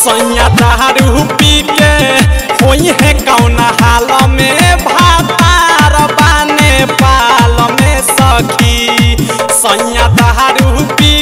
सैया दारू पी के होई है कौन हाल में भातार बाने पाल में सखी सैया दारू पी